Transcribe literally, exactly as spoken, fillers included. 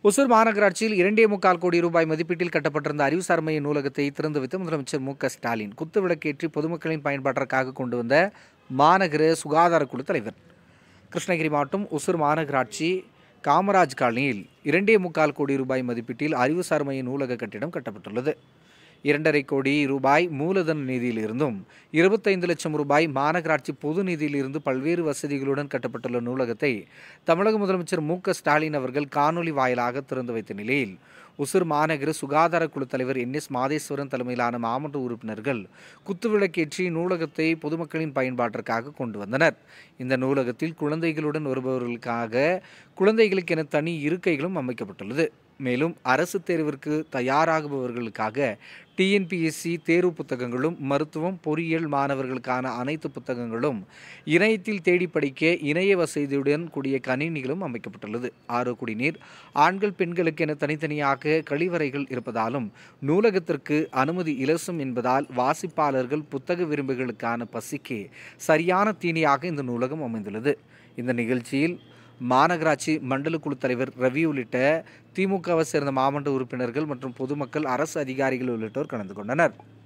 ஒசூர் மாநகராட்சியில் இரண்டே முக்கால் கோடி ரூபாய் மதிப்பீட்டில் கட்டப்பட்டிருந்த அறிவுசார் மைய நூலகத்தை திறந்து வைத்து முதலமைச்சர் மு க ஸ்டாலின் குத்துவிளக்கேற்றி பொதுமக்களின் பயன்பாட்டிற்காக கொண்டு வந்த மாநகர சுகாதார குழு தலைவர். கிருஷ்ணகிரி மாவட்டம் ஒசூர் மாநகராட்சி காமராஜ் காலனியில் இரண்டே முக்கால் கோடி ரூபாய் மதிப்பீட்டில் அறிவுசார் மைய நூலக கட்டிடம் கட்டப்பட்டுள்ளது. இரண்டரை கோடி ரூபாய் மூலதன நிதியிலிருந்தும் இருபத்தைந்து லட்சம் ரூபாய் மாநகராட்சி பொது நிதியிலிருந்து பல்வேறு வசதிகளுடன் கட்டப்பட்டுள்ள நூலகத்தை தமிழக முதலமைச்சர் மு க ஸ்டாலின் அவர்கள் காணொலி வாயிலாக திறந்து வைத்த நிலையில் ஒசூர் மாநகர சுகாதார குழு தலைவர் என் எஸ் மாதேஸ்வரன் தலைமையிலான மாமன்ற உறுப்பினர்கள் குத்துவிளக்கேற்றி நூலகத்தை பொதுமக்களின் பயன்பாட்டிற்காக கொண்டு வந்தனர். இந்த நூலகத்தில் குழந்தைகளுடன் வருபவர்களுக்காக குழந்தைகளுக்கென தனி இருக்கைகளும் அமைக்கப்பட்டுள்ளது. மேலும் அரசு தேர்விற்கு தயாராகுபவர்களுக்காக T N P S C தேர்வு புத்தகங்களும் மருத்துவம் பொறியியல் மாணவர்களுக்கான அனைத்து புத்தகங்களும் இணையத்தில் தேடி படிக்க இணைய வசதியுடன் கூடிய கணினிகளும் அமைக்கப்பட்டுள்ளது. ஆறு குடிநீர் ஆண்கள் பெண்களுக்கென தனித்தனியாக கழிவறைகள் இருப்பதாலும் நூலகத்திற்கு அனுமதி இலவசம் என்பதால் வாசிப்பாளர்கள் புத்தக விரும்புகளுக்கான பசிக்கு சரியான தீனியாக இந்த நூலகம் அமைந்துள்ளது. இந்த நிகழ்ச்சியில் மாநகராட்சி மண்டல குழு தலைவர் ரவி உள்ளிட்ட திமுகவை சேர்ந்த மாமன்ற உறுப்பினர்கள் மற்றும் பொதுமக்கள் அரசு அதிகாரிகள் உள்ளிட்டோர் கலந்து கொண்டனர்.